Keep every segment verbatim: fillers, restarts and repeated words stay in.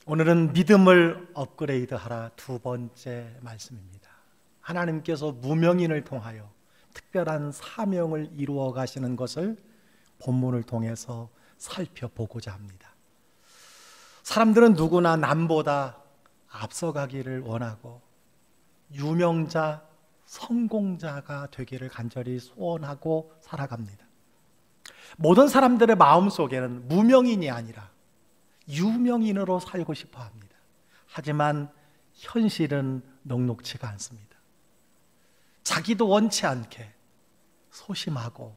오늘은 믿음을 업그레이드하라 두 번째 말씀입니다. 하나님께서 무명인을 통하여 특별한 사명을 이루어 가시는 것을 본문을 통해서 살펴보고자 합니다. 사람들은 누구나 남보다 앞서가기를 원하고 유명자, 성공자가 되기를 간절히 소원하고 살아갑니다. 모든 사람들의 마음속에는 무명인이 아니라 유명인으로 살고 싶어 합니다. 하지만 현실은 녹록치가 않습니다. 자기도 원치 않게 소심하고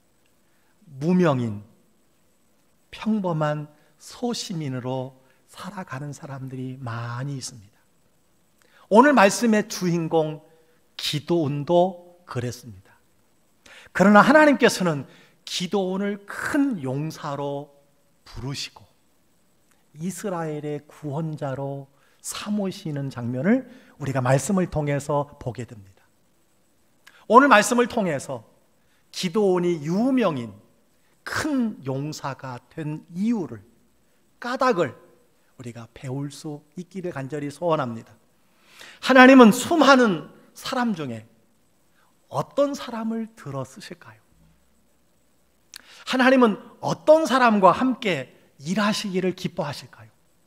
무명인, 평범한 소시민으로 살아가는 사람들이 많이 있습니다. 오늘 말씀의 주인공 기드온도 그랬습니다. 그러나 하나님께서는 기드온을 큰 용사로 부르시고 이스라엘의 구원자로 삼으시는 장면을 우리가 말씀을 통해서 보게 됩니다. 오늘 말씀을 통해서 기드온이 유명인 큰 용사가 된 이유를, 까닭을 우리가 배울 수 있기를 간절히 소원합니다. 하나님은 수많은 사람 중에 어떤 사람을 들어 쓰실까요? 하나님은 어떤 사람과 함께 일하시기를 기뻐하실까요?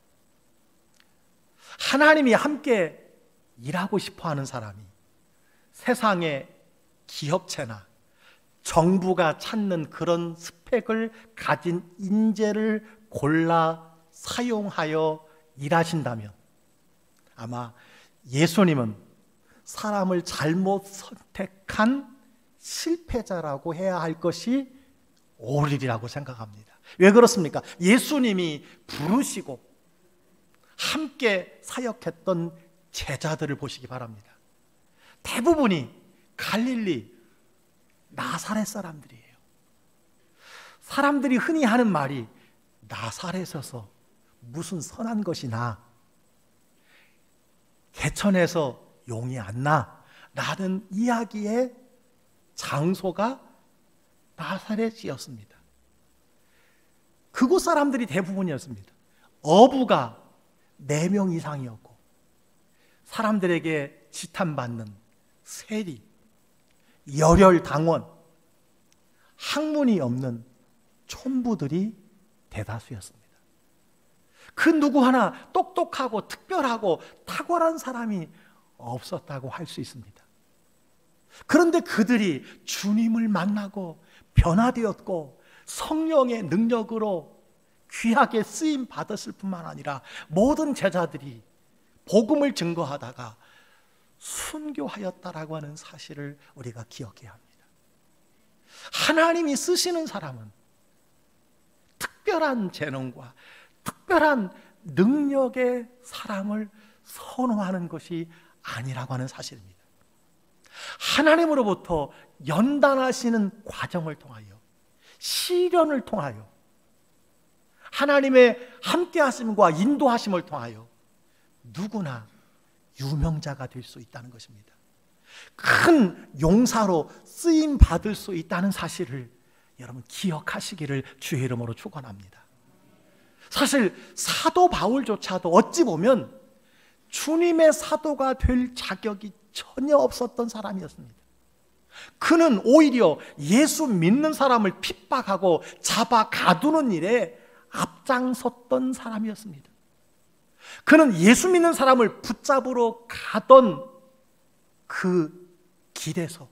하나님이 함께 일하고 싶어하는 사람이 세상의 기업체나 정부가 찾는 그런 스펙을 가진 인재를 골라 사용하여 일하신다면 아마 예수님은 사람을 잘못 선택한 실패자라고 해야 할 것이 옳으리라고 생각합니다. 왜 그렇습니까? 예수님이 부르시고 함께 사역했던 제자들을 보시기 바랍니다. 대부분이 갈릴리, 나사렛 사람들이에요. 사람들이 흔히 하는 말이 나사렛에서 무슨 선한 것이 나, 개천에서 용이 안 나 라는 이야기의 장소가 나사렛이었습니다. 그곳 사람들이 대부분이었습니다. 어부가 네 명 이상이었고 사람들에게 지탄받는 세리, 열혈당원, 학문이 없는 촌부들이 대다수였습니다. 그 누구 하나 똑똑하고 특별하고 탁월한 사람이 없었다고 할 수 있습니다. 그런데 그들이 주님을 만나고 변화되었고 성령의 능력으로 귀하게 쓰임 받았을 뿐만 아니라 모든 제자들이 복음을 증거하다가 순교하였다라고 하는 사실을 우리가 기억해야 합니다. 하나님이 쓰시는 사람은 특별한 재능과 특별한 능력의 사람을 선호하는 것이 아니라고 하는 사실입니다. 하나님으로부터 연단하시는 과정을 통하여, 시련을 통하여, 하나님의 함께하심과 인도하심을 통하여 누구나 유명자가 될 수 있다는 것입니다. 큰 용사로 쓰임 받을 수 있다는 사실을 여러분 기억하시기를 주의 이름으로 축원합니다. 사실 사도 바울조차도 어찌 보면 주님의 사도가 될 자격이 전혀 없었던 사람이었습니다. 그는 오히려 예수 믿는 사람을 핍박하고 잡아 가두는 일에 앞장섰던 사람이었습니다. 그는 예수 믿는 사람을 붙잡으러 가던 그 길에서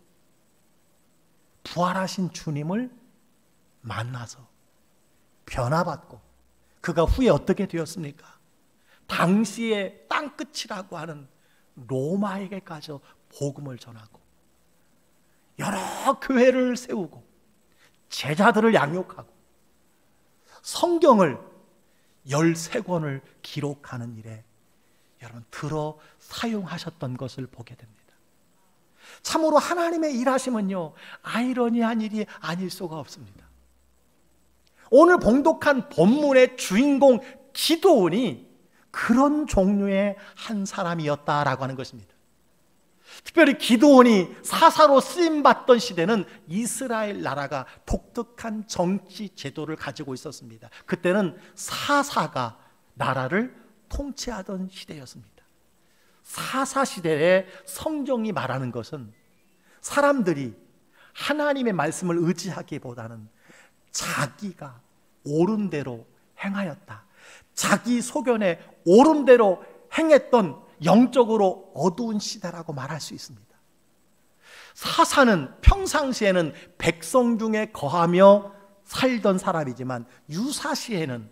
부활하신 주님을 만나서 변화받고 그가 후에 어떻게 되었습니까? 당시의 땅끝이라고 하는 로마에게까지 복음을 전하고 여러 교회를 세우고 제자들을 양육하고 성경을 열세 권을 기록하는 일에 여러분 들어 사용하셨던 것을 보게 됩니다. 참으로 하나님의 일하심은요 아이러니한 일이 아닐 수가 없습니다. 오늘 봉독한 본문의 주인공 기드온이 그런 종류의 한 사람이었다라고 하는 것입니다. 특별히 기드온이 사사로 쓰임받던 시대는 이스라엘 나라가 독특한 정치 제도를 가지고 있었습니다. 그때는 사사가 나라를 통치하던 시대였습니다. 사사시대에 성경이 말하는 것은 사람들이 하나님의 말씀을 의지하기보다는 자기가 옳은 대로 행하였다, 자기 소견에 옳은 대로 행했던 영적으로 어두운 시대라고 말할 수 있습니다. 사사는 평상시에는 백성 중에 거하며 살던 사람이지만 유사시에는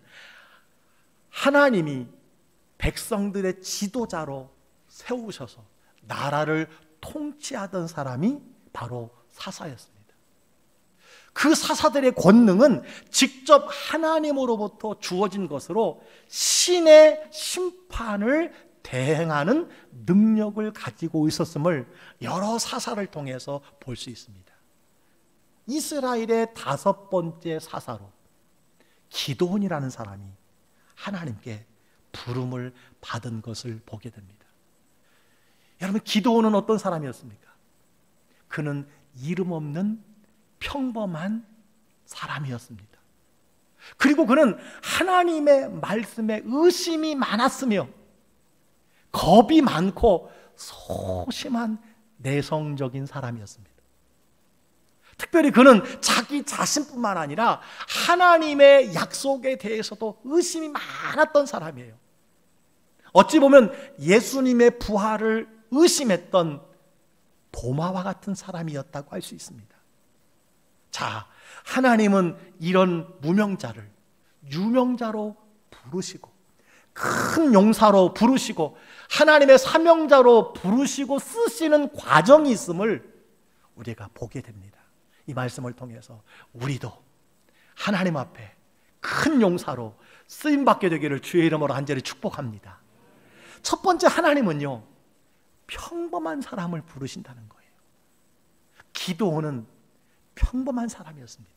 하나님이 백성들의 지도자로 세우셔서 나라를 통치하던 사람이 바로 사사였습니다. 그 사사들의 권능은 직접 하나님으로부터 주어진 것으로 신의 심판을 대행하는 능력을 가지고 있었음을 여러 사사를 통해서 볼 수 있습니다. 이스라엘의 다섯 번째 사사로 기드온이라는 사람이 하나님께 부름을 받은 것을 보게 됩니다. 여러분, 기드온은 어떤 사람이었습니까? 그는 이름 없는 평범한 사람이었습니다. 그리고 그는 하나님의 말씀에 의심이 많았으며 겁이 많고 소심한 내성적인 사람이었습니다. 특별히 그는 자기 자신뿐만 아니라 하나님의 약속에 대해서도 의심이 많았던 사람이에요. 어찌 보면 예수님의 부활을 의심했던 도마와 같은 사람이었다고 할 수 있습니다. 자, 하나님은 이런 무명자를 유명자로 부르시고 큰 용사로 부르시고 하나님의 사명자로 부르시고 쓰시는 과정이 있음을 우리가 보게 됩니다. 이 말씀을 통해서 우리도 하나님 앞에 큰 용사로 쓰임받게 되기를 주의 이름으로 간절히 축복합니다. 첫 번째, 하나님은요 평범한 사람을 부르신다는 거예요. 기드온은 평범한 사람이었습니다.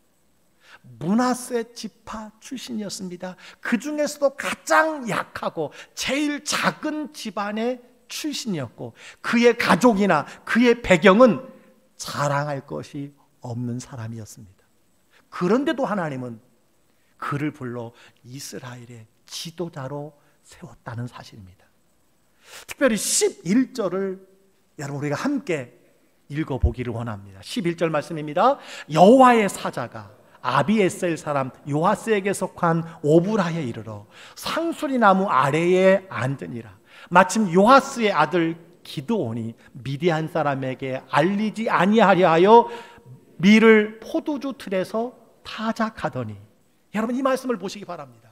므낫세 지파 출신이었습니다. 그 중에서도 가장 약하고 제일 작은 집안의 출신이었고 그의 가족이나 그의 배경은 자랑할 것이 없는 사람이었습니다. 그런데도 하나님은 그를 불러 이스라엘의 지도자로 세웠다는 사실입니다. 특별히 십일 절을 여러분 우리가 함께 읽어보기를 원합니다. 십일 절 말씀입니다. 여호와의 사자가 아비에셀 사람 요아스에게 속한 오브라에 이르러 상수리 나무 아래에 앉으니라. 마침 요아스의 아들 기드온이 미디안 사람에게 알리지 아니하려 하여 밀을 포도주 틀에서 타작하더니, 여러분 이 말씀을 보시기 바랍니다.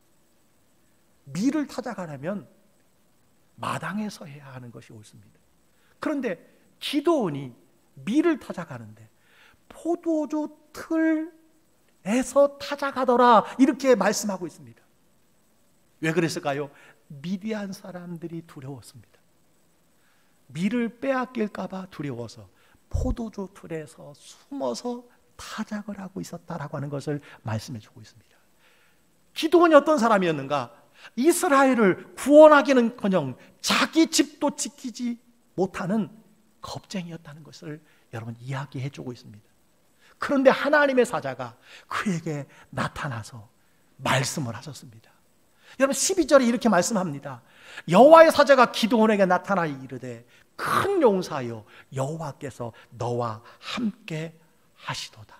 밀을 타작하려면 마당에서 해야 하는 것이 옳습니다. 그런데 기드온이 밀을 타작하는데 포도주 틀에서 타작하더라 이렇게 말씀하고 있습니다. 왜 그랬을까요? 미디안 사람들이 두려웠습니다. 밀을 빼앗길까 봐 두려워서 포도주 틀에서 숨어서 타작을 하고 있었다라고 하는 것을 말씀해 주고 있습니다. 기드온이 어떤 사람이었는가? 이스라엘을 구원하기는커녕 자기 집도 지키지 못하는 겁쟁이였다는 것을 여러분 이야기해 주고 있습니다. 그런데 하나님의 사자가 그에게 나타나서 말씀을 하셨습니다. 여러분 십이 절에 이렇게 말씀합니다. 여호와의 사자가 기드온에게 나타나 이르되 큰 용사여 여호와께서 너와 함께 하시도다.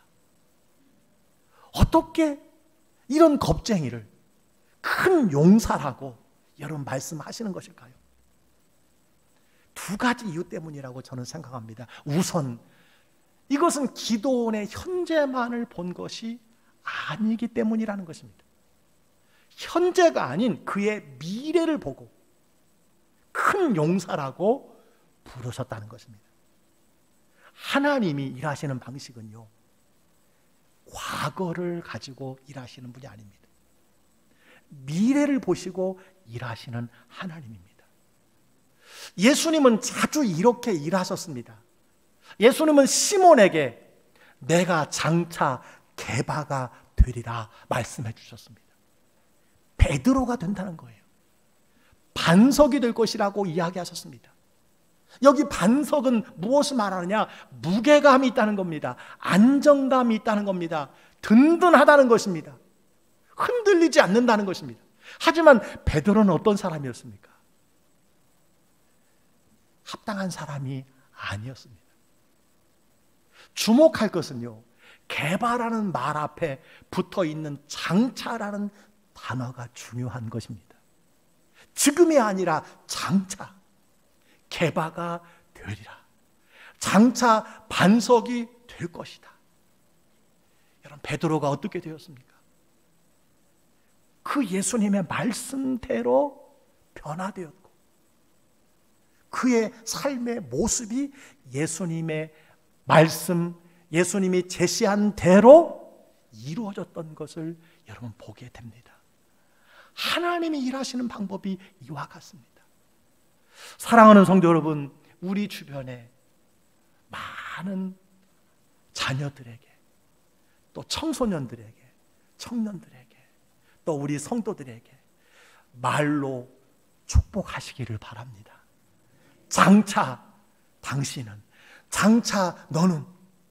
어떻게 이런 겁쟁이를 큰 용사라고 여러분 말씀하시는 것일까요? 두 가지 이유 때문이라고 저는 생각합니다. 우선 이것은 기드온의 현재만을 본 것이 아니기 때문이라는 것입니다. 현재가 아닌 그의 미래를 보고 큰 용사라고 부르셨다는 것입니다. 하나님이 일하시는 방식은요 과거를 가지고 일하시는 분이 아닙니다. 미래를 보시고 일하시는 하나님입니다. 예수님은 자주 이렇게 일하셨습니다. 예수님은 시몬에게 내가 장차 게바가 되리라 말씀해 주셨습니다. 베드로가 된다는 거예요. 반석이 될 것이라고 이야기하셨습니다. 여기 반석은 무엇을 말하느냐? 무게감이 있다는 겁니다. 안정감이 있다는 겁니다. 든든하다는 것입니다. 흔들리지 않는다는 것입니다. 하지만 베드로는 어떤 사람이었습니까? 합당한 사람이 아니었습니다. 주목할 것은요, 개바라는 말 앞에 붙어 있는 장차라는 단어가 중요한 것입니다. 지금이 아니라 장차, 개바가 되리라. 장차 반석이 될 것이다. 여러분, 베드로가 어떻게 되었습니까? 그 예수님의 말씀대로 변화되었고, 그의 삶의 모습이 예수님의 말씀, 예수님이 제시한 대로 이루어졌던 것을 여러분 보게 됩니다. 하나님이 일하시는 방법이 이와 같습니다. 사랑하는 성도 여러분, 우리 주변에 많은 자녀들에게, 또 청소년들에게, 청년들에게, 또 우리 성도들에게 말로 축복하시기를 바랍니다. 장차 당신은, 장차 너는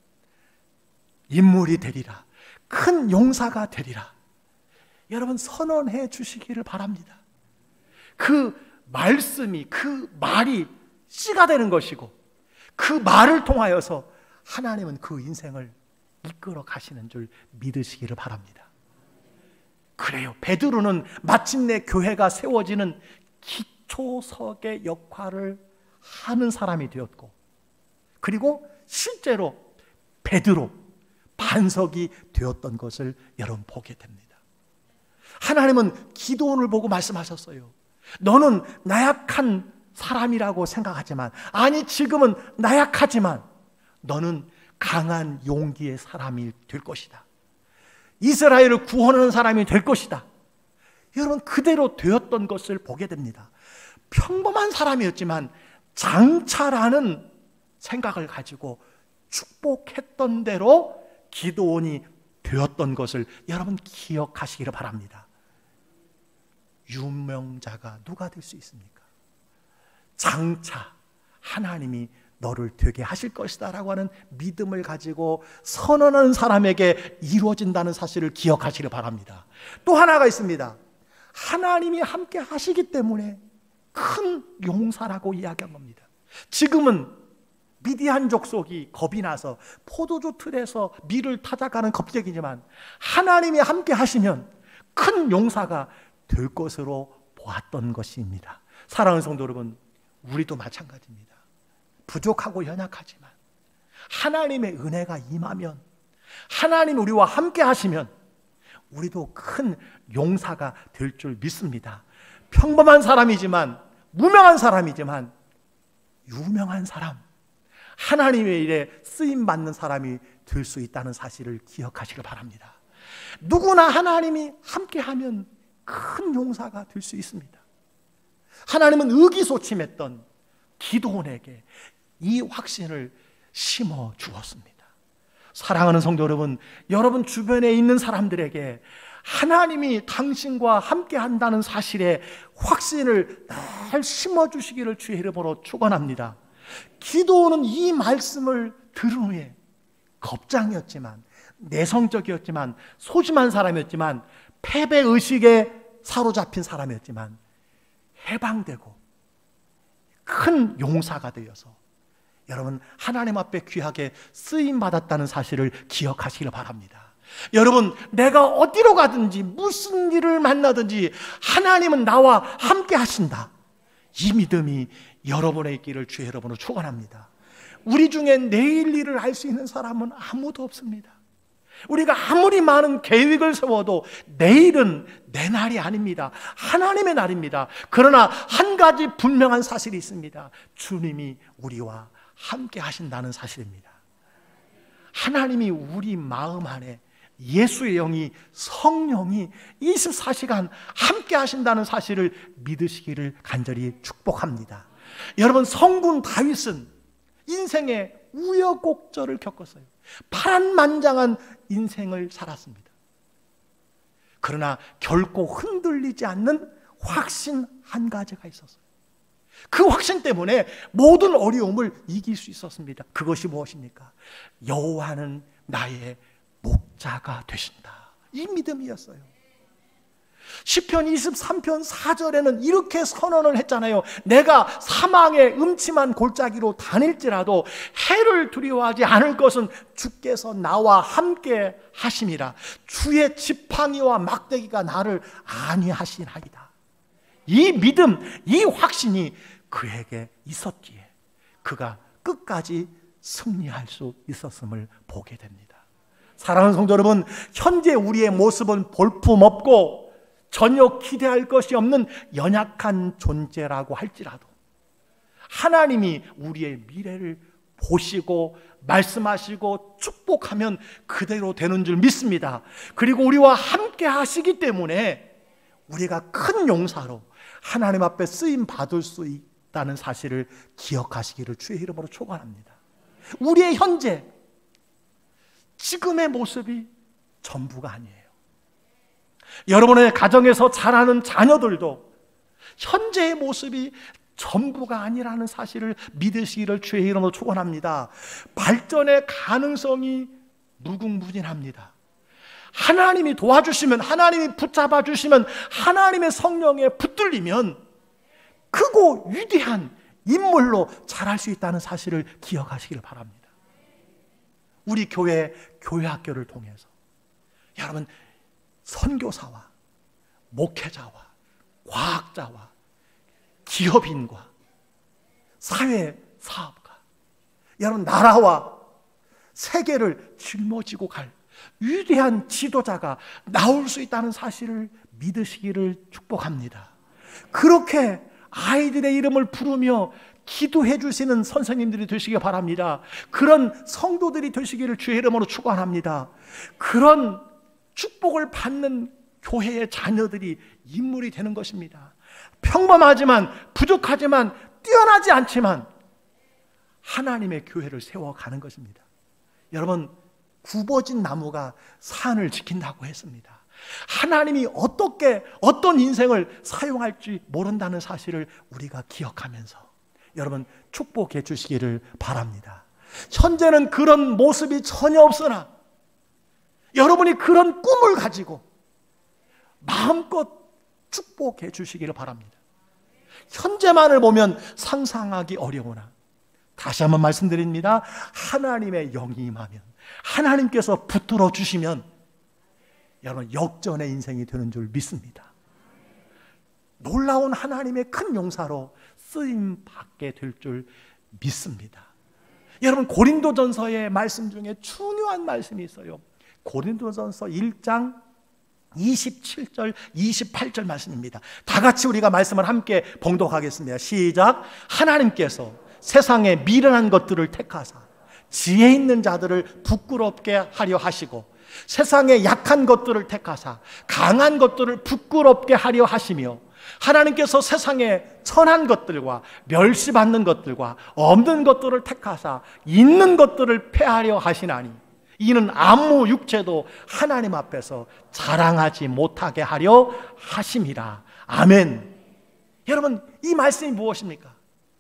인물이 되리라, 큰 용사가 되리라. 여러분, 선언해 주시기를 바랍니다. 그 말씀이, 그 말이 씨가 되는 것이고, 그 말을 통하여서 하나님은 그 인생을 이끌어 가시는 줄 믿으시기를 바랍니다. 그래요, 베드로는 마침내 교회가 세워지는 기초석의 역할을 하는 사람이 되었고, 그리고 실제로 베드로 반석이 되었던 것을 여러분 보게 됩니다. 하나님은 기도원을 보고 말씀하셨어요. 너는 나약한 사람이라고 생각하지만, 아니 지금은 나약하지만 너는 강한 용기의 사람이 될 것이다. 이스라엘을 구원하는 사람이 될 것이다. 여러분, 그대로 되었던 것을 보게 됩니다. 평범한 사람이었지만 장차라는 생각을 가지고 축복했던 대로 기도원이 되었던 것을 여러분 기억하시기를 바랍니다. 유명자가 누가 될 수 있습니까? 장차 하나님이 너를 되게 하실 것이다 라고 하는 믿음을 가지고 선언하는 사람에게 이루어진다는 사실을 기억하시길 바랍니다. 또 하나가 있습니다. 하나님이 함께 하시기 때문에 큰 용사라고 이야기한 겁니다. 지금은 미디안 족속이 겁이 나서 포도주 틀에서 밀을 타작하는 겁쟁이지만, 하나님이 함께 하시면 큰 용사가 될 것으로 보았던 것입니다. 사랑하는 성도 여러분, 우리도 마찬가지입니다. 부족하고 연약하지만 하나님의 은혜가 임하면, 하나님 우리와 함께 하시면 우리도 큰 용사가 될 줄 믿습니다. 평범한 사람이지만, 무명한 사람이지만 유명한 사람, 하나님의 일에 쓰임받는 사람이 될 수 있다는 사실을 기억하시길 바랍니다. 누구나 하나님이 함께하면 큰 용사가 될 수 있습니다. 하나님은 의기소침했던 기도원에게 이 확신을 심어 주었습니다. 사랑하는 성도 여러분, 여러분 주변에 있는 사람들에게 하나님이 당신과 함께 한다는 사실에 확신을 늘 심어 주시기를 주의 이름으로 축원합니다. 기도원은 이 말씀을 들은 후에 겁장이었지만, 내성적이었지만, 소심한 사람이었지만, 패배의식에 사로잡힌 사람이었지만 해방되고 큰 용사가 되어서 여러분 하나님 앞에 귀하게 쓰임받았다는 사실을 기억하시길 바랍니다. 여러분, 내가 어디로 가든지 무슨 일을 만나든지 하나님은 나와 함께 하신다, 이 믿음이 여러분의 있기를 주의 여러분으로 축원합니다. 우리 중에 내일 일을 알 수 있는 사람은 아무도 없습니다. 우리가 아무리 많은 계획을 세워도 내일은 내 날이 아닙니다. 하나님의 날입니다. 그러나 한 가지 분명한 사실이 있습니다. 주님이 우리와 함께 하신다는 사실입니다. 하나님이 우리 마음 안에, 예수의 영이, 성령이 이십사 시간 함께 하신다는 사실을 믿으시기를 간절히 축복합니다. 여러분, 성군 다윗은 인생의 우여곡절을 겪었어요. 파란만장한 인생을 살았습니다. 그러나 결코 흔들리지 않는 확신 한 가지가 있었어요. 그 확신 때문에 모든 어려움을 이길 수 있었습니다. 그것이 무엇입니까? 여호와는 나의 목자가 되신다, 이 믿음이었어요. 시편 이십삼 편 사 절에는 이렇게 선언을 했잖아요. 내가 사망의 음침한 골짜기로 다닐지라도 해를 두려워하지 않을 것은 주께서 나와 함께 하심이라. 주의 지팡이와 막대기가 나를 안위하시나이다. 이 믿음, 이 확신이 그에게 있었기에 그가 끝까지 승리할 수 있었음을 보게 됩니다. 사랑하는 성도 여러분, 현재 우리의 모습은 볼품없고 전혀 기대할 것이 없는 연약한 존재라고 할지라도 하나님이 우리의 미래를 보시고 말씀하시고 축복하면 그대로 되는 줄 믿습니다. 그리고 우리와 함께 하시기 때문에 우리가 큰 용사로 하나님 앞에 쓰임 받을 수 있다는 사실을 기억하시기를 주의 이름으로 축원합니다. 우리의 현재, 지금의 모습이 전부가 아니에요. 여러분의 가정에서 자라는 자녀들도 현재의 모습이 전부가 아니라는 사실을 믿으시기를 주의 이름으로 축원합니다. 발전의 가능성이 무궁무진합니다. 하나님이 도와주시면, 하나님이 붙잡아 주시면, 하나님의 성령에 붙들리면 크고 위대한 인물로 자랄 수 있다는 사실을 기억하시기를 바랍니다. 우리 교회 교회학교를 통해서 여러분, 선교사와 목회자와 과학자와 기업인과 사회사업가, 여러분 나라와 세계를 짊어지고 갈 위대한 지도자가 나올 수 있다는 사실을 믿으시기를 축복합니다. 그렇게 아이들의 이름을 부르며 기도해 주시는 선생님들이 되시기 바랍니다. 그런 성도들이 되시기를 주의 이름으로 축원합니다. 그런 축복을 받는 교회의 자녀들이 인물이 되는 것입니다. 평범하지만, 부족하지만, 뛰어나지 않지만 하나님의 교회를 세워가는 것입니다. 여러분, 굽어진 나무가 산을 지킨다고 했습니다. 하나님이 어떻게, 어떤 인생을 사용할지 모른다는 사실을 우리가 기억하면서 여러분 축복해 주시기를 바랍니다. 현재는 그런 모습이 전혀 없으나 여러분이 그런 꿈을 가지고 마음껏 축복해 주시기를 바랍니다. 현재만을 보면 상상하기 어려우나 다시 한번 말씀드립니다. 하나님의 영이 임하면, 하나님께서 붙들어 주시면 여러분 역전의 인생이 되는 줄 믿습니다. 놀라운 하나님의 큰 용사로 쓰임 받게 될 줄 믿습니다. 여러분 고린도전서의 말씀 중에 중요한 말씀이 있어요. 고린도전서 일 장 이십칠 절 이십팔 절 말씀입니다. 다 같이 우리가 말씀을 함께 봉독하겠습니다. 시작. 하나님께서 세상에 미련한 것들을 택하사 지혜 있는 자들을 부끄럽게 하려 하시고 세상에 약한 것들을 택하사 강한 것들을 부끄럽게 하려 하시며 하나님께서 세상에 천한 것들과 멸시받는 것들과 없는 것들을 택하사 있는 것들을 폐하려 하시나니 이는 아무 육체도 하나님 앞에서 자랑하지 못하게 하려 하심이라. 아멘. 여러분 이 말씀이 무엇입니까?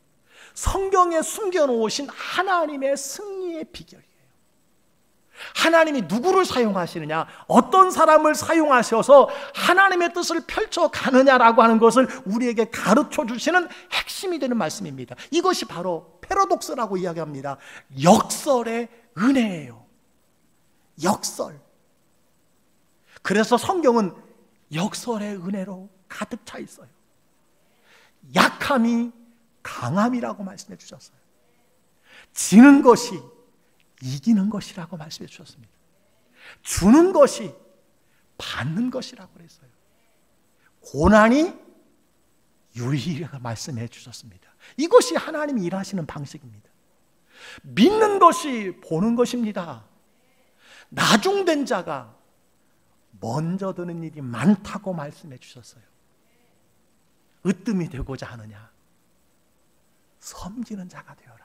성경에 숨겨놓으신 하나님의 승리의 비결이에요. 하나님이 누구를 사용하시느냐, 어떤 사람을 사용하셔서 하나님의 뜻을 펼쳐가느냐라고 하는 것을 우리에게 가르쳐 주시는 핵심이 되는 말씀입니다. 이것이 바로 패러독스라고 이야기합니다. 역설의 은혜예요. 역설. 그래서 성경은 역설의 은혜로 가득 차 있어요. 약함이 강함이라고 말씀해 주셨어요. 지는 것이 이기는 것이라고 말씀해 주셨습니다. 주는 것이 받는 것이라고 그랬어요. 고난이 유익이라고 말씀해 주셨습니다. 이것이 하나님이 일하시는 방식입니다. 믿는 것이 보는 것입니다. 나중된 자가 먼저 드는 일이 많다고 말씀해 주셨어요. 으뜸이 되고자 하느냐, 섬기는 자가 되어라.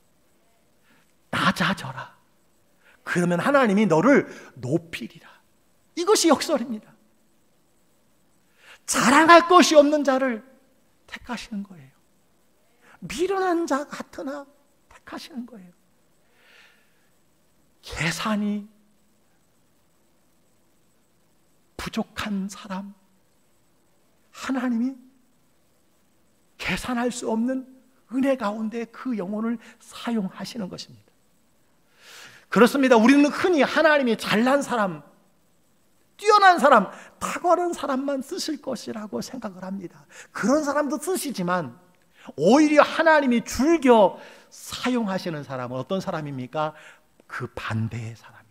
낮아져라. 그러면 하나님이 너를 높이리라. 이것이 역설입니다. 자랑할 것이 없는 자를 택하시는 거예요. 미련한 자 같으나 택하시는 거예요. 계산이 부족한 사람, 하나님이 계산할 수 없는 은혜 가운데 그 영혼을 사용하시는 것입니다. 그렇습니다. 우리는 흔히 하나님이 잘난 사람, 뛰어난 사람, 탁월한 사람만 쓰실 것이라고 생각을 합니다. 그런 사람도 쓰시지만 오히려 하나님이 즐겨 사용하시는 사람은 어떤 사람입니까? 그 반대의 사람이에요.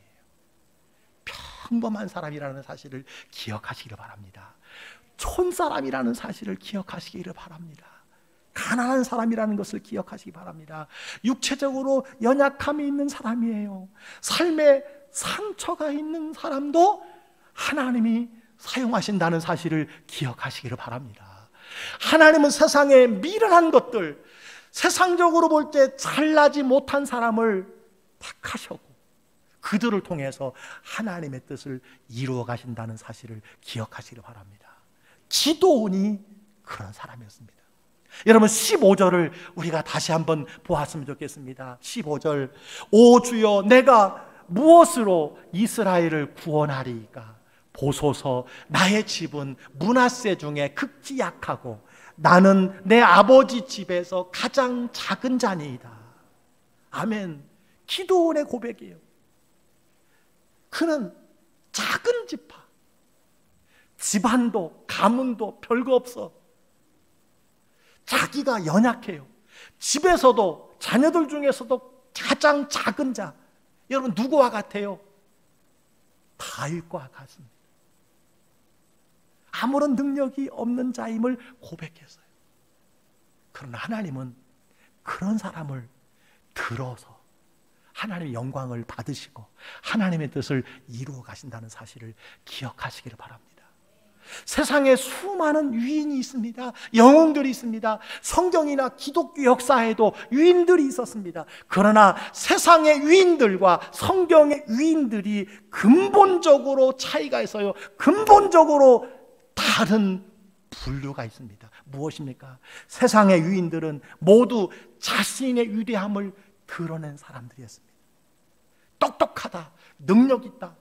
평범한 사람이라는 사실을 기억하시기를 바랍니다. 촌사람이라는 사실을 기억하시기를 바랍니다. 가난한 사람이라는 것을 기억하시기 바랍니다. 육체적으로 연약함이 있는 사람이에요. 삶에 상처가 있는 사람도 하나님이 사용하신다는 사실을 기억하시기를 바랍니다. 하나님은 세상에 미련한 것들, 세상적으로 볼 때 잘나지 못한 사람을 택하셨고 그들을 통해서 하나님의 뜻을 이루어 가신다는 사실을 기억하시기를 바랍니다. 기도원이 그런 사람이었습니다. 여러분 십오 절을 우리가 다시 한번 보았으면 좋겠습니다. 십오 절, 오 주여 내가 무엇으로 이스라엘을 구원하리이까? 보소서 나의 집은 므낫세 중에 극지 약하고 나는 내 아버지 집에서 가장 작은 자니이다. 아멘. 기도원의 고백이에요. 그는 작은 지파, 집안도 가문도 별거 없어. 자기가 연약해요. 집에서도 자녀들 중에서도 가장 작은 자. 여러분 누구와 같아요? 다윗과 같습니다. 아무런 능력이 없는 자임을 고백했어요. 그러나 하나님은 그런 사람을 들어서 하나님의 영광을 받으시고 하나님의 뜻을 이루어 가신다는 사실을 기억하시기를 바랍니다. 세상에 수많은 유인이 있습니다. 영웅들이 있습니다. 성경이나 기독교 역사에도 유인들이 있었습니다. 그러나 세상의 유인들과 성경의 유인들이 근본적으로 차이가 있어요. 근본적으로 다른 분류가 있습니다. 무엇입니까? 세상의 유인들은 모두 자신의 위대함을 드러낸 사람들이었습니다. 똑똑하다, 능력 있다,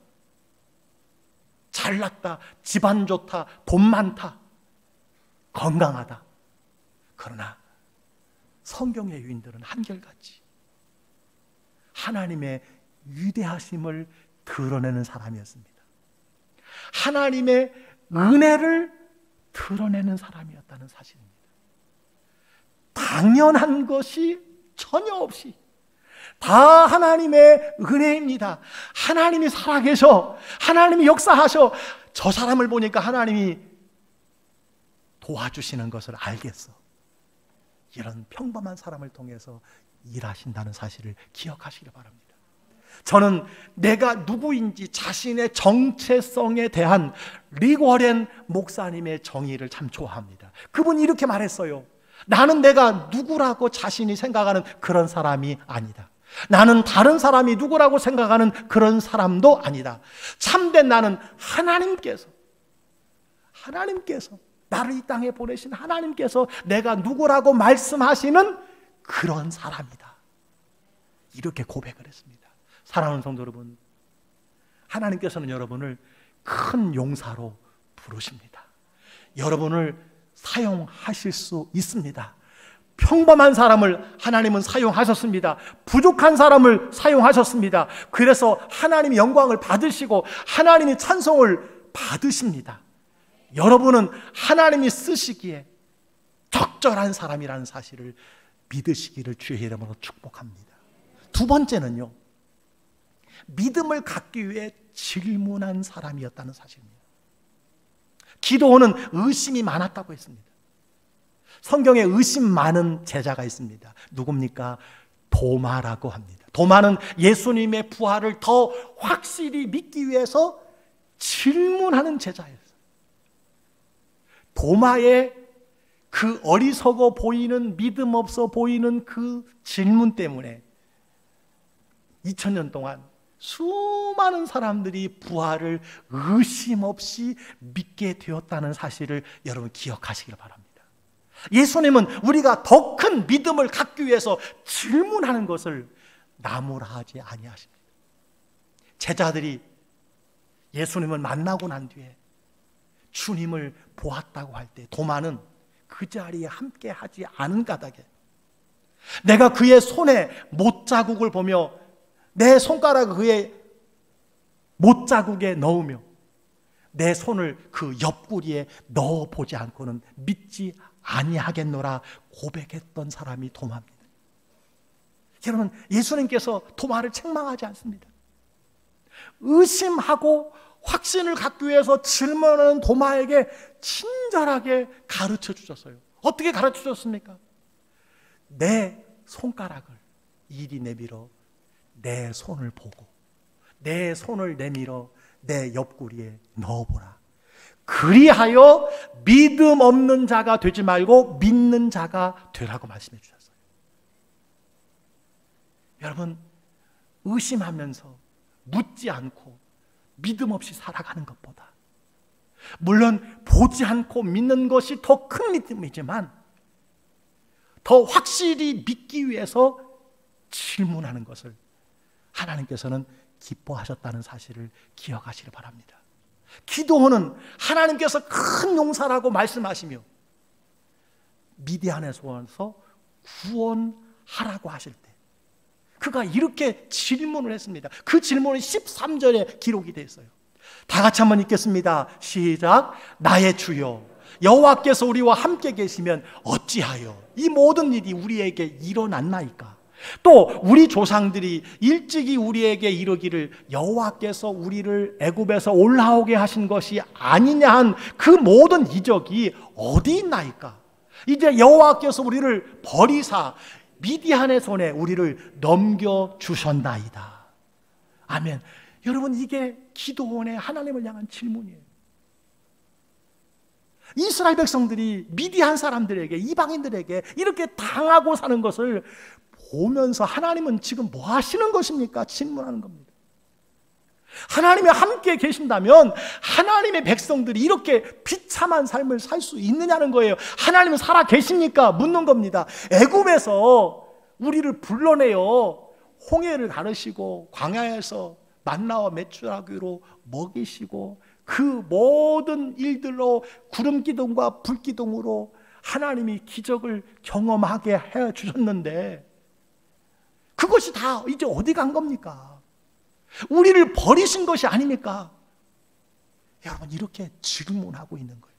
잘났다, 집안 좋다, 돈 많다, 건강하다. 그러나 성경의 유인들은 한결같이 하나님의 위대하심을 드러내는 사람이었습니다. 하나님의 은혜를 드러내는 사람이었다는 사실입니다. 당연한 것이 전혀 없이 다 하나님의 은혜입니다. 하나님이 살아계셔, 하나님이 역사하셔. 저 사람을 보니까 하나님이 도와주시는 것을 알겠어. 이런 평범한 사람을 통해서 일하신다는 사실을 기억하시기 바랍니다. 저는 내가 누구인지 자신의 정체성에 대한 리고렌 목사님의 정의를 참 좋아합니다. 그분이 이렇게 말했어요. 나는 내가 누구라고 자신이 생각하는 그런 사람이 아니다. 나는 다른 사람이 누구라고 생각하는 그런 사람도 아니다. 참된 나는 하나님께서 하나님께서 나를 이 땅에 보내신 하나님께서 내가 누구라고 말씀하시는 그런 사람이다. 이렇게 고백을 했습니다. 사랑하는 성도 여러분, 하나님께서는 여러분을 큰 용사로 부르십니다. 여러분을 사용하실 수 있습니다. 평범한 사람을 하나님은 사용하셨습니다. 부족한 사람을 사용하셨습니다. 그래서 하나님이 영광을 받으시고 하나님이 찬송을 받으십니다. 여러분은 하나님이 쓰시기에 적절한 사람이라는 사실을 믿으시기를 주의 이름으로 축복합니다. 두 번째는요, 믿음을 갖기 위해 질문한 사람이었다는 사실입니다. 기도원은 의심이 많았다고 했습니다. 성경에 의심 많은 제자가 있습니다. 누굽니까? 도마라고 합니다. 도마는 예수님의 부활을 더 확실히 믿기 위해서 질문하는 제자였어요. 도마의 그 어리석어 보이는, 믿음 없어 보이는 그 질문 때문에 이천 년 동안 수많은 사람들이 부활을 의심 없이 믿게 되었다는 사실을 여러분 기억하시길 바랍니다. 예수님은 우리가 더 큰 믿음을 갖기 위해서 질문하는 것을 나무라하지 아니하십니다. 제자들이 예수님을 만나고 난 뒤에 주님을 보았다고 할 때 도마는 그 자리에 함께 하지 않은 까닭에 내가 그의 손에 못자국을 보며 내 손가락을 그의 못자국에 넣으며 내 손을 그 옆구리에 넣어보지 않고는 믿지 아니하겠노라 고백했던 사람이 도마입니다. 여러분, 예수님께서 도마를 책망하지 않습니다. 의심하고 확신을 갖기 위해서 질문하는 도마에게 친절하게 가르쳐 주셨어요. 어떻게 가르쳐 주셨습니까? 내 손가락을 이리 내밀어 내 손을 보고 내 손을 내밀어 내 옆구리에 넣어보라. 그리하여 믿음 없는 자가 되지 말고 믿는 자가 되라고 말씀해 주셨어요. 여러분, 의심하면서 묻지 않고 믿음 없이 살아가는 것보다 물론 보지 않고 믿는 것이 더 큰 믿음이지만 더 확실히 믿기 위해서 질문하는 것을 하나님께서는 기뻐하셨다는 사실을 기억하시기 바랍니다. 기도원은 하나님께서 큰 용사라고 말씀하시며 미디안에서 와서 구원하라고 하실 때 그가 이렇게 질문을 했습니다. 그 질문이 십삼 절에 기록이 되어 있어요. 다 같이 한번 읽겠습니다. 시작. 나의 주여 여호와께서 우리와 함께 계시면 어찌하여 이 모든 일이 우리에게 일어났나이까? 또 우리 조상들이 일찍이 우리에게 이르기를 여호와께서 우리를 애굽에서 올라오게 하신 것이 아니냐 한 그 모든 이적이 어디 있나이까? 이제 여호와께서 우리를 버리사 미디안의 손에 우리를 넘겨주셨나이다. 아멘. 여러분, 이게 기도원의 하나님을 향한 질문이에요. 이스라엘 백성들이 미디안 사람들에게, 이방인들에게 이렇게 당하고 사는 것을 보면서 하나님은 지금 뭐 하시는 것입니까? 질문하는 겁니다. 하나님이 함께 계신다면 하나님의 백성들이 이렇게 비참한 삶을 살 수 있느냐는 거예요. 하나님은 살아 계십니까? 묻는 겁니다. 애굽에서 우리를 불러내어 홍해를 가르시고 광야에서 만나와 메추라기로 먹이시고 그 모든 일들로 구름 기둥과 불 기둥으로 하나님이 기적을 경험하게 해 주셨는데 그것이 다 이제 어디 간 겁니까? 우리를 버리신 것이 아닙니까? 여러분, 이렇게 질문하고 있는 거예요.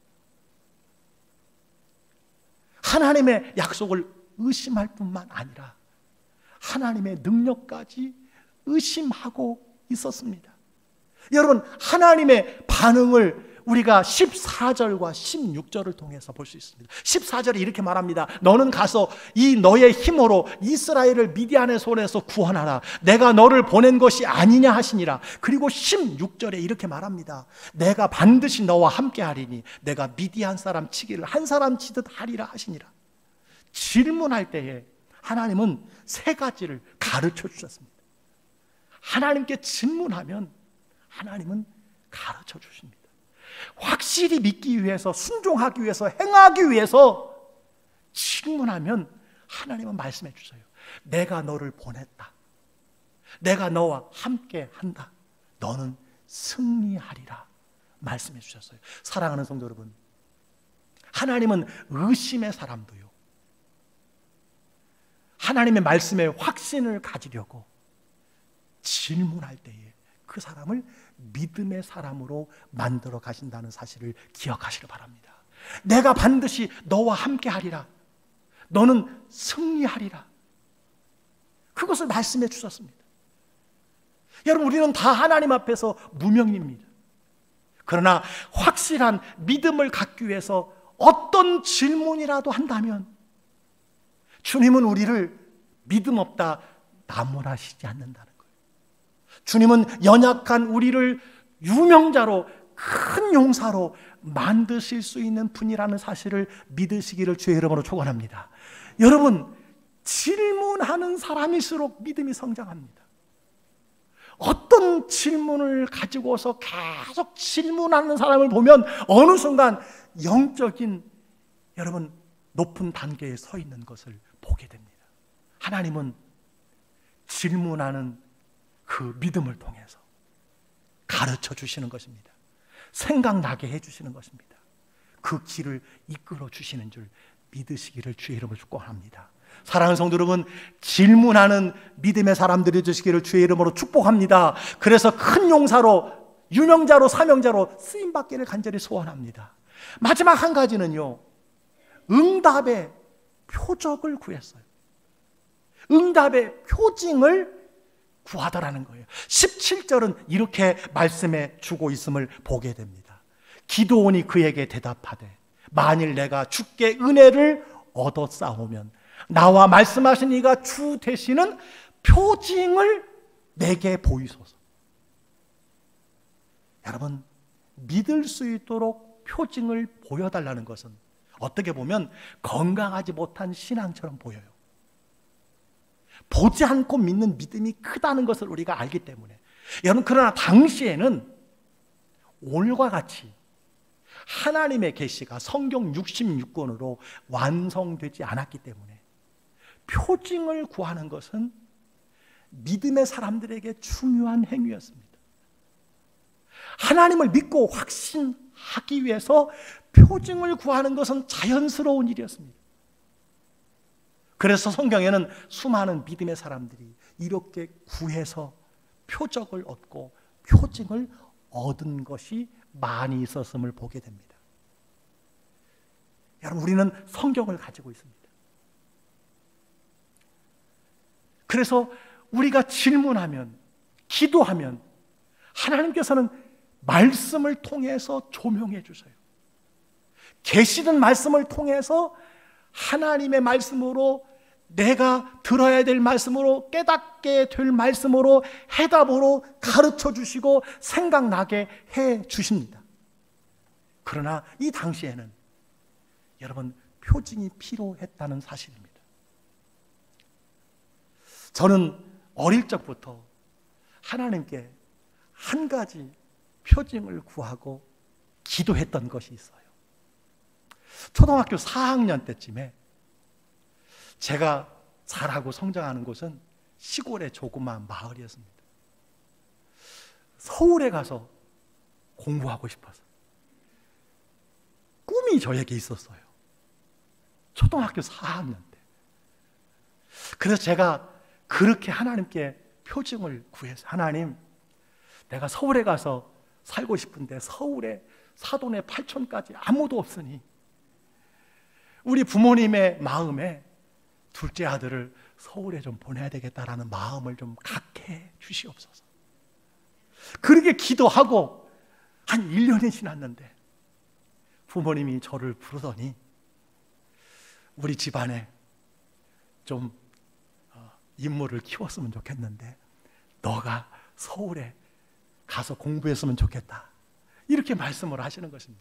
하나님의 약속을 의심할 뿐만 아니라 하나님의 능력까지 의심하고 있었습니다. 여러분, 하나님의 반응을 우리가 십사 절과 십육 절을 통해서 볼 수 있습니다. 십사 절에 이렇게 말합니다. 너는 가서 이 너의 힘으로 이스라엘을 미디안의 손에서 구원하라. 내가 너를 보낸 것이 아니냐 하시니라. 그리고 십육 절에 이렇게 말합니다. 내가 반드시 너와 함께 하리니 내가 미디안 사람 치기를 한 사람 치듯 하리라 하시니라. 질문할 때에 하나님은 세 가지를 가르쳐 주셨습니다. 하나님께 질문하면 하나님은 가르쳐 주십니다. 확실히 믿기 위해서, 순종하기 위해서, 행하기 위해서 질문하면 하나님은 말씀해 주세요. 내가 너를 보냈다. 내가 너와 함께 한다. 너는 승리하리라 말씀해 주셨어요. 사랑하는 성도 여러분, 하나님은 의심의 사람도요, 하나님의 말씀에 확신을 가지려고 질문할 때에 그 사람을 믿음의 사람으로 만들어 가신다는 사실을 기억하시기 바랍니다. 내가 반드시 너와 함께 하리라. 너는 승리하리라. 그것을 말씀해 주셨습니다. 여러분, 우리는 다 하나님 앞에서 무명입니다. 그러나 확실한 믿음을 갖기 위해서 어떤 질문이라도 한다면 주님은 우리를 믿음 없다 나무라시지 않는다는 거예요. 주님은 연약한 우리를 유명자로, 큰 용사로 만드실 수 있는 분이라는 사실을 믿으시기를 주의 이름으로 축원합니다. 여러분, 질문하는 사람일수록 믿음이 성장합니다. 어떤 질문을 가지고서 계속 질문하는 사람을 보면 어느 순간 영적인, 여러분, 높은 단계에 서 있는 것을 보게 됩니다. 하나님은 질문하는 그 믿음을 통해서 가르쳐 주시는 것입니다. 생각나게 해주시는 것입니다. 그 길을 이끌어 주시는 줄 믿으시기를 주의 이름으로 축복합니다. 사랑하는 성도 여러분, 질문하는 믿음의 사람들이 되시기를 주의 이름으로 축복합니다. 그래서 큰 용사로, 유명자로, 사명자로 쓰임받기를 간절히 소원합니다. 마지막 한 가지는요, 응답의 표적을 구했어요. 응답의 표징을 구하더라는 거예요. 십칠 절은 이렇게 말씀해 주고 있음을 보게 됩니다. 기드온이 그에게 대답하되 만일 내가 주께 은혜를 얻어 싸우면 나와 말씀하신 이가 주 되시는 표징을 내게 보이소서. 여러분, 믿을 수 있도록 표징을 보여달라는 것은 어떻게 보면 건강하지 못한 신앙처럼 보여요. 보지 않고 믿는 믿음이 크다는 것을 우리가 알기 때문에. 여러분, 그러나 당시에는 오늘과 같이 하나님의 계시가 성경 육십육 권으로 완성되지 않았기 때문에 표징을 구하는 것은 믿음의 사람들에게 중요한 행위였습니다. 하나님을 믿고 확신하기 위해서 표징을 구하는 것은 자연스러운 일이었습니다. 그래서 성경에는 수많은 믿음의 사람들이 이렇게 구해서 표적을 얻고 표징을 얻은 것이 많이 있었음을 보게 됩니다. 여러분, 우리는 성경을 가지고 있습니다. 그래서 우리가 질문하면, 기도하면 하나님께서는 말씀을 통해서 조명해 주세요. 계시된 말씀을 통해서 하나님의 말씀으로, 내가 들어야 될 말씀으로, 깨닫게 될 말씀으로, 해답으로 가르쳐 주시고 생각나게 해 주십니다. 그러나 이 당시에는 여러분, 표징이 필요했다는 사실입니다. 저는 어릴 적부터 하나님께 한 가지 표징을 구하고 기도했던 것이 있어요. 초등학교 사 학년 때쯤에 제가 자라고 성장하는 곳은 시골의 조그마한 마을이었습니다. 서울에 가서 공부하고 싶어서 꿈이 저에게 있었어요. 초등학교 사 학년 때. 그래서 제가 그렇게 하나님께 표징을 구해서, 하나님, 내가 서울에 가서 살고 싶은데 서울에 사돈의 팔촌까지 아무도 없으니 우리 부모님의 마음에 둘째 아들을 서울에 좀 보내야 되겠다라는 마음을 좀 갖게 해 주시옵소서. 그렇게 기도하고 한 일 년이 지났는데 부모님이 저를 부르더니 우리 집안에 좀 인물을 키웠으면 좋겠는데 너가 서울에 가서 공부했으면 좋겠다, 이렇게 말씀을 하시는 것입니다.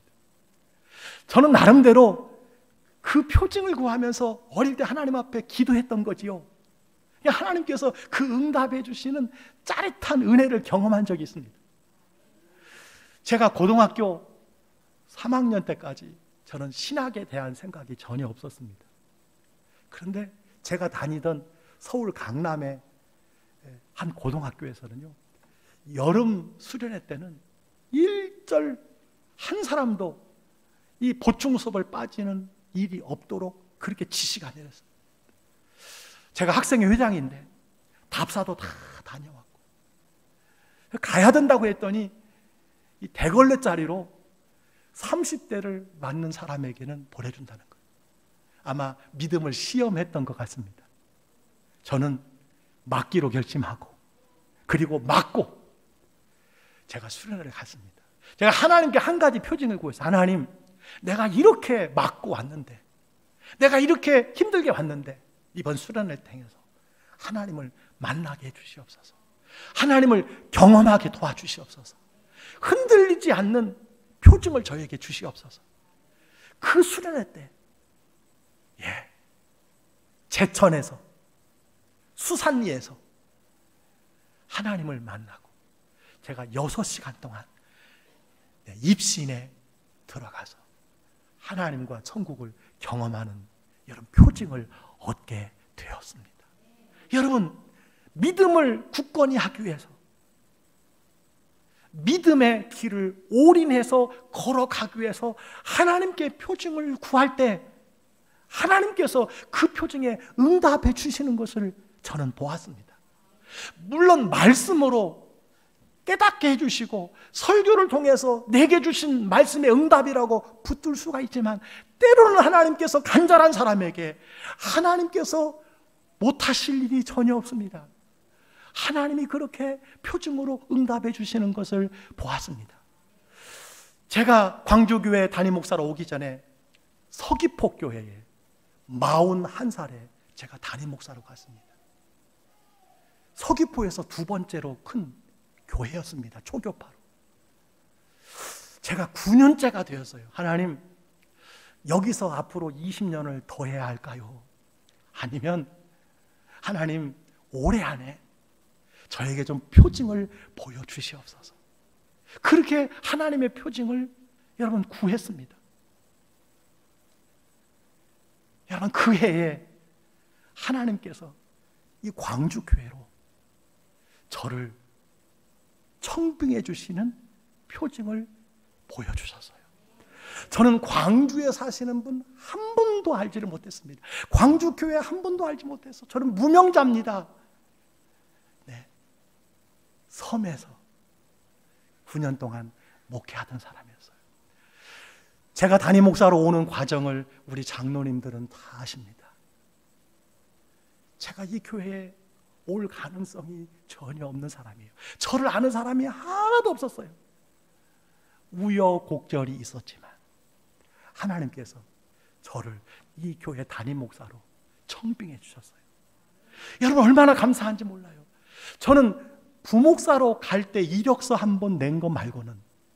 저는 나름대로 그 표징을 구하면서 어릴 때 하나님 앞에 기도했던 거지요. 하나님께서 그 응답해 주시는 짜릿한 은혜를 경험한 적이 있습니다. 제가 고등학교 삼 학년 때까지 저는 신학에 대한 생각이 전혀 없었습니다. 그런데 제가 다니던 서울 강남의 한 고등학교에서는요, 여름 수련회 때는 일절 한 사람도 이 보충 수업을 빠지는 일이 없도록 그렇게 지시가 내렸어요. 제가 학생회 회장인데 답사도 다 다녀왔고, 가야 된다고 했더니 이 대걸레짜리로 삼십 대를 맞는 사람에게는 보내준다는 거예요. 아마 믿음을 시험했던 것 같습니다. 저는 맞기로 결심하고, 그리고 맞고 제가 수련회를 갔습니다. 제가 하나님께 한 가지 표징을 구했어요. 하나님, 내가 이렇게 맞고 왔는데, 내가 이렇게 힘들게 왔는데 이번 수련회를 통해서 하나님을 만나게 해주시옵소서. 하나님을 경험하게 도와주시옵소서. 흔들리지 않는 표징을 저에게 주시옵소서. 그 수련회 때, 예, 제천에서, 수산리에서 하나님을 만나고 제가 여섯 시간 동안 입신에 들어가서 하나님과 천국을 경험하는 여러분 표징을 얻게 되었습니다. 여러분, 믿음을 굳건히 하기 위해서, 믿음의 길을 올인해서 걸어가기 위해서 하나님께 표징을 구할 때 하나님께서 그 표징에 응답해 주시는 것을 저는 보았습니다. 물론 말씀으로 깨닫게 해주시고 설교를 통해서 내게 주신 말씀의 응답이라고 붙들 수가 있지만, 때로는 하나님께서 간절한 사람에게 하나님께서 못하실 일이 전혀 없습니다. 하나님이 그렇게 표징으로 응답해 주시는 것을 보았습니다. 제가 광주교회 담임 목사로 오기 전에 서귀포 교회에 마흔한 살에 제가 담임 목사로 갔습니다. 서귀포에서 두 번째로 큰 교회였습니다. 초교파로. 제가 구 년째가 되었어요. 하나님, 여기서 앞으로 이십 년을 더 해야 할까요? 아니면 하나님, 올해 안에 저에게 좀 표징을 보여주시옵소서. 그렇게 하나님의 표징을 여러분 구했습니다. 여러분, 그 해에 하나님께서 이 광주교회로 저를 청빙해 주시는 표징을 보여주셨어요. 저는 광주에 사시는 분 한 분도 알지를 못했습니다. 광주교회 한 분도 알지 못해서 저는 무명자입니다. 네, 섬에서 구 년 동안 목회하던 사람이었어요. 제가 담임 목사로 오는 과정을 우리 장로님들은 다 아십니다. 제가 이 교회에 올 가능성이 전혀 없는 사람이에요. 저를 아는 사람이 하나도 없었어요. 우여곡절이 있었지만 하나님께서 저를 이 교회 담임 목사로 청빙해 주셨어요. 여러분, 얼마나 감사한지 몰라요. 저는 부목사로 갈 때 이력서 한 번 낸 거 말고는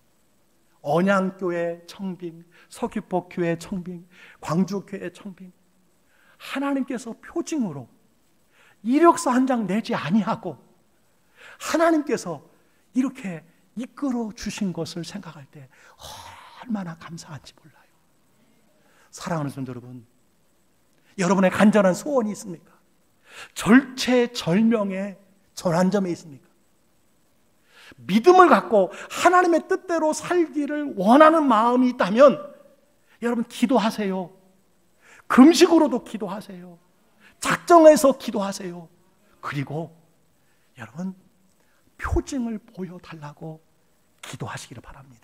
언양교회 청빙, 서귀포교회 청빙, 광주교회 청빙, 하나님께서 표징으로 이력서 한 장 내지 아니하고 하나님께서 이렇게 이끌어 주신 것을 생각할 때 얼마나 감사한지 몰라요. 사랑하는 성도 여러분, 여러분의 간절한 소원이 있습니까? 절체절명의 전환점에 있습니까? 믿음을 갖고 하나님의 뜻대로 살기를 원하는 마음이 있다면 여러분, 기도하세요. 금식으로도 기도하세요. 작정해서 기도하세요. 그리고 여러분, 표징을 보여달라고 기도하시기를 바랍니다.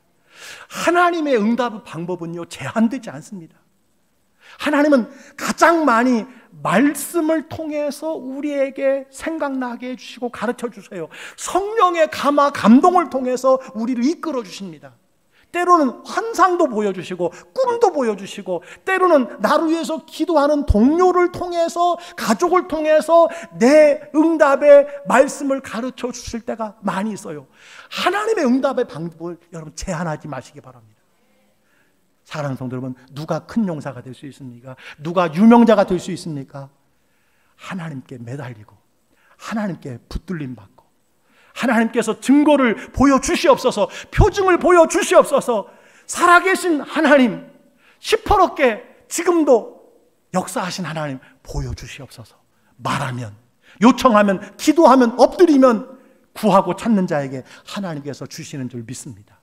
하나님의 응답 방법은요, 제한되지 않습니다. 하나님은 가장 많이 말씀을 통해서 우리에게 생각나게 해주시고 가르쳐 주세요. 성령의 감화 감동을 통해서 우리를 이끌어 주십니다. 때로는 환상도 보여주시고 꿈도 보여주시고, 때로는 나를 위해서 기도하는 동료를 통해서, 가족을 통해서 내 응답의 말씀을 가르쳐 주실 때가 많이 있어요. 하나님의 응답의 방법을 여러분 제한하지 마시기 바랍니다. 사랑하는 성도 여러분, 누가 큰 용사가 될 수 있습니까? 누가 유명자가 될 수 있습니까? 하나님께 매달리고 하나님께 붙들림 받고 하나님께서 증거를 보여주시옵소서, 표징을 보여주시옵소서. 살아계신 하나님, 시퍼렇게 지금도 역사하신 하나님 보여주시옵소서. 말하면, 요청하면, 기도하면, 엎드리면 구하고 찾는 자에게 하나님께서 주시는 줄 믿습니다.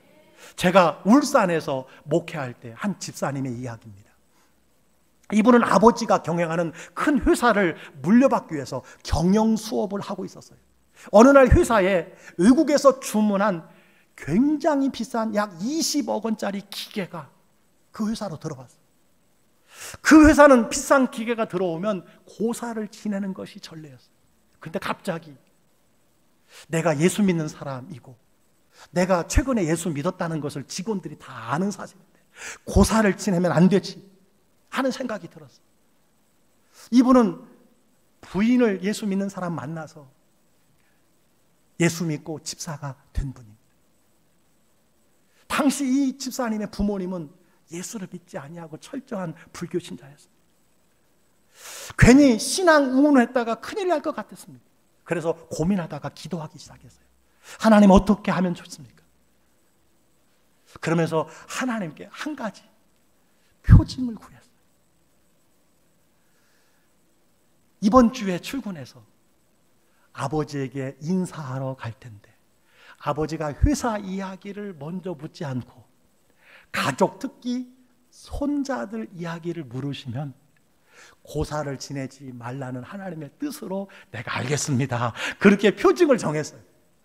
제가 울산에서 목회할 때 한 집사님의 이야기입니다. 이분은 아버지가 경영하는 큰 회사를 물려받기 위해서 경영 수업을 하고 있었어요. 어느 날 회사에 외국에서 주문한 굉장히 비싼 약 이십억 원짜리 기계가 그 회사로 들어왔어요. 그 회사는 비싼 기계가 들어오면 고사를 지내는 것이 전례였어요. 그런데 갑자기 내가 예수 믿는 사람이고 내가 최근에 예수 믿었다는 것을 직원들이 다 아는 사실인데 고사를 지내면 안 되지 하는 생각이 들었어요. 이분은 부인을 예수 믿는 사람 만나서 예수 믿고 집사가 된 분입니다. 당시 이 집사님의 부모님은 예수를 믿지 아니하고 철저한 불교 신자였습니다. 괜히 신앙 응원했다가 큰일 날 것 같았습니다. 그래서 고민하다가 기도하기 시작했어요. 하나님, 어떻게 하면 좋습니까? 그러면서 하나님께 한 가지 표징을 구했어요. 이번 주에 출근해서 아버지에게 인사하러 갈 텐데 아버지가 회사 이야기를 먼저 묻지 않고 가족, 특히 손자들 이야기를 물으시면 고사를 지내지 말라는 하나님의 뜻으로 내가 알겠습니다. 그렇게 표징을 정했어요.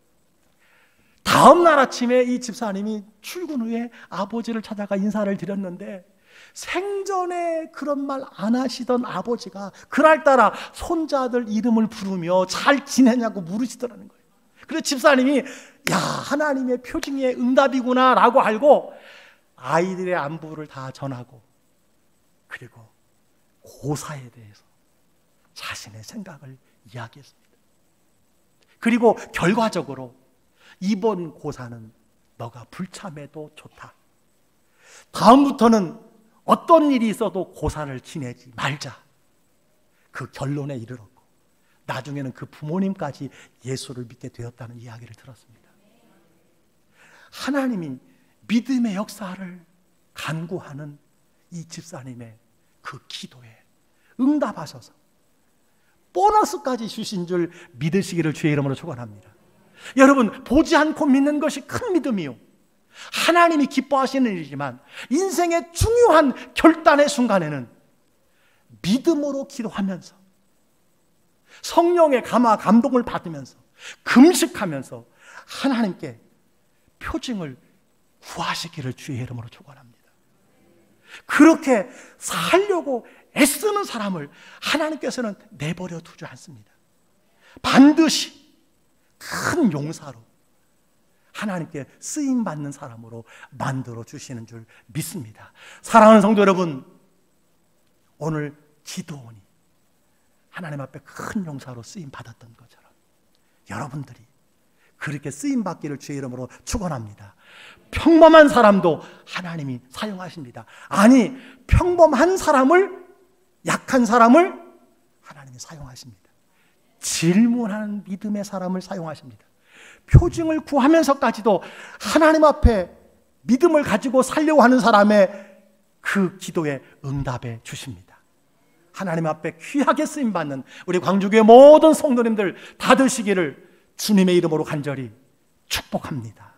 다음 날 아침에 이 집사님이 출근 후에 아버지를 찾아가 인사를 드렸는데 생전에 그런 말 안 하시던 아버지가 그날따라 손자들 이름을 부르며 잘 지내냐고 물으시더라는 거예요. 그래서 집사님이 야, 하나님의 표징의 응답이구나 라고 알고 아이들의 안부를 다 전하고 그리고 고사에 대해서 자신의 생각을 이야기했습니다. 그리고 결과적으로 이번 고사는 너가 불참해도 좋다. 다음부터는 어떤 일이 있어도 고사를 지내지 말자. 그 결론에 이르렀고 나중에는 그 부모님까지 예수를 믿게 되었다는 이야기를 들었습니다. 하나님이 믿음의 역사를 간구하는 이 집사님의 그 기도에 응답하셔서 보너스까지 주신 줄 믿으시기를 주의 이름으로 축원합니다. 여러분, 보지 않고 믿는 것이 큰 믿음이요, 하나님이 기뻐하시는 일이지만 인생의 중요한 결단의 순간에는 믿음으로 기도하면서 성령의 감화 감동을 받으면서 금식하면서 하나님께 표징을 구하시기를 주의 이름으로 축원합니다. 그렇게 살려고 애쓰는 사람을 하나님께서는 내버려 두지 않습니다. 반드시 큰 용사로 하나님께 쓰임받는 사람으로 만들어 주시는 줄 믿습니다. 사랑하는 성도 여러분, 오늘 기도원이 하나님 앞에 큰 용사로 쓰임받았던 것처럼 여러분들이 그렇게 쓰임받기를 주의 이름으로 축원합니다. 평범한 사람도 하나님이 사용하십니다. 아니, 평범한 사람을, 약한 사람을 하나님이 사용하십니다. 질문하는 믿음의 사람을 사용하십니다. 표징을 구하면서까지도 하나님 앞에 믿음을 가지고 살려고 하는 사람의 그 기도에 응답해 주십니다. 하나님 앞에 귀하게 쓰임받는 우리 광주교회 모든 성도님들 다 되시기를 주님의 이름으로 간절히 축복합니다.